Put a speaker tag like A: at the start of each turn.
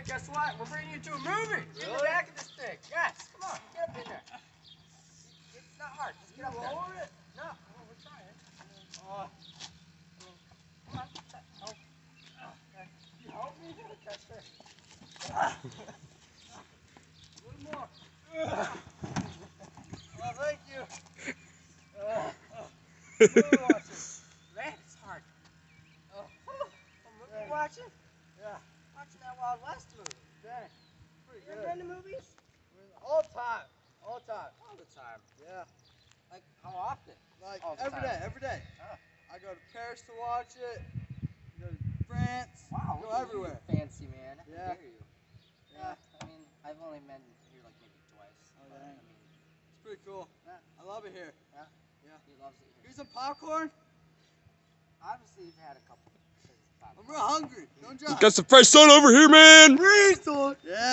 A: guess what? We're bringing you to a movie. Get in the back of this thing. Yes, come on, get up in there. It's not hard. Just get up there. Lower it. No, well, we're trying. Come on. Oh. Okay. You help me? Okay, sure. A little more. Oh, thank you. Movie watching. Man, it's hard. Oh, movie watching? Yeah. Watching that Wild West movie. Dang. Pretty good. You ever been to movies? All the time. All the time. All the time. Yeah. Like, how often? Like, every day. Oh. I go to Paris to watch it. Go to France. Wow. Go everywhere. Fancy, man. Yeah. How dare you? Yeah. I mean, I've only been here like maybe twice. Oh, dang. I mean, it's pretty cool. Yeah. I love it here. Yeah. Yeah. He loves it here. Here's some popcorn. Obviously, you've had a couple. I'm real hungry. Don't drive.
B: Got some fresh soda over here, man.
A: Freeze, yeah.